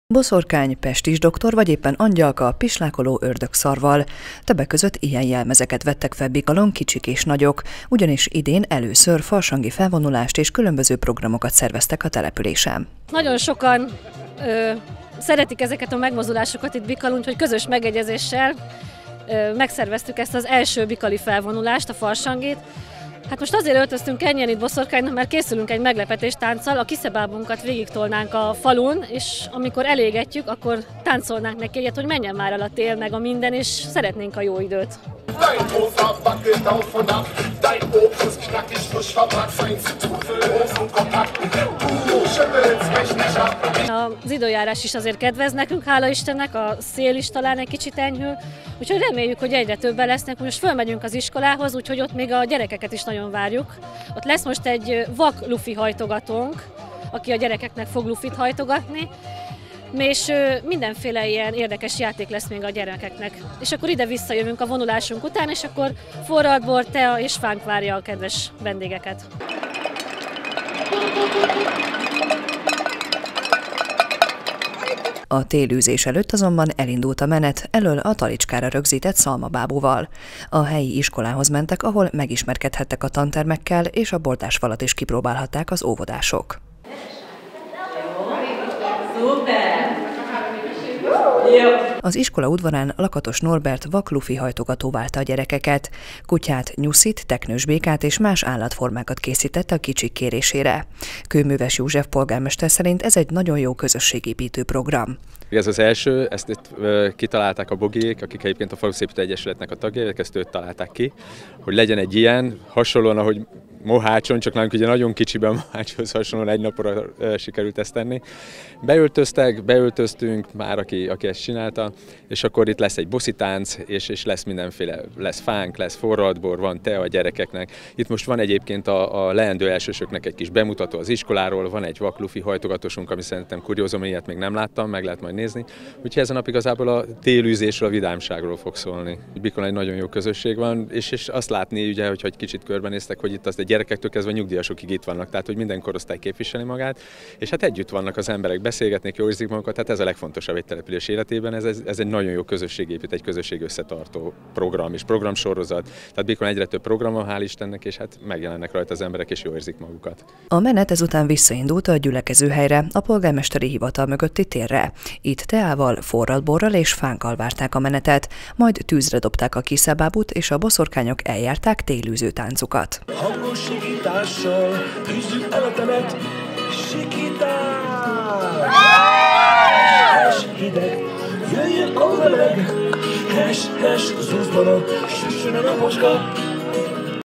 Boszorkány, pestis doktor vagy éppen angyalka pislákoló ördögszarval. Többek között ilyen jelmezeket vettek fel Bikalon kicsik és nagyok, ugyanis idén először farsangi felvonulást és különböző programokat szerveztek a településen. Nagyon sokan szeretik ezeket a megmozdulásokat itt Bikalon, úgyhogy közös megegyezéssel megszerveztük ezt az első bikali felvonulást, a farsangit. Hát most azért öltöztünk ennyien itt boszorkánynak, mert készülünk egy meglepetéstánccal, a kiszebábunkat végigtolnánk a falun, és amikor elégetjük, akkor táncolnánk neki egyet, hogy menjen már el a tél meg a minden, és szeretnénk a jó időt. Az időjárás is azért kedvez nekünk, hála Istennek, a szél is talán egy kicsit enyhül, úgyhogy reméljük, hogy egyre többen lesznek. Most fölmegyünk az iskolához, úgyhogy ott még a gyerekeket is nagyon várjuk. Ott lesz most egy vak lufi hajtogatónk, aki a gyerekeknek fog lufit hajtogatni, és mindenféle ilyen érdekes játék lesz még a gyerekeknek. És akkor ide visszajövünk a vonulásunk után, és akkor forralt bor, tea és fánk várja a kedves vendégeket. A télűzés előtt azonban elindult a menet elől a talicskára rögzített szalmabábúval. A helyi iskolához mentek, ahol megismerkedhettek a tantermekkel, és a bordásfalat is kipróbálhatták az óvodások. Az iskola udvarán Lakatos Norbert vaklufi hajtogató várta a gyerekeket. Kutyát, nyuszit, teknős békát és más állatformákat készítette a kicsik kérésére. Kőműves József polgármester szerint ez egy nagyon jó közösségépítő program. Ez az első, ezt itt kitalálták a bogiék, akik egyébként a Faluszépítő Egyesületnek a tagjai, ezt őt találták ki, hogy legyen egy ilyen, hasonlóan, ahogy Mohácson, csak nálunk ugye nagyon kicsiben Mohácshoz hasonlóan egy napra sikerült ezt tenni. Beöltöztünk már, aki ezt csinálta, és akkor itt lesz egy bosszitánc, és lesz mindenféle, lesz fánk, lesz forralt bor, van tea a gyerekeknek. Itt most van egyébként a leendő elsősöknek egy kis bemutató az iskoláról, van egy vaklufi hajtogatósunk, ami szerintem kuriózum, ilyet még nem láttam, meg lehet majd nézni. Úgyhogy ezen a nap igazából a télűzésről, a vidámságról fog szólni. Bikolon egy nagyon jó közösség van, és azt látni, ugye, hogy egy kicsit körbenéztek, hogy itt az gyerekektől kezdve nyugdíjasokig itt vannak, tehát hogy minden korosztály képviseli magát, és hát együtt vannak az emberek, beszélgetnek, jól érzik magukat, tehát ez a legfontosabb egy település életében, ez egy nagyon jó közösségépít, egy közösség összetartó program és programsorozat. Tehát Bikolon egyre több program van, hál' Istennek, és hát megjelennek rajta az emberek, és jól érzik magukat. A menet ezután visszaindult a gyülekezőhelyre, a polgármesteri hivatal mögötti térre. Itt teával, forralt borral és fánkkal várták a menetet, majd tűzre dobták a kiszebábút, és a boszorkányok eljárták télűző táncukat. Sikítással tűzzük el a telet, sikítás! Hes hideg, jöjjön a meleg, hes, zúzzanak, süssön a naposka,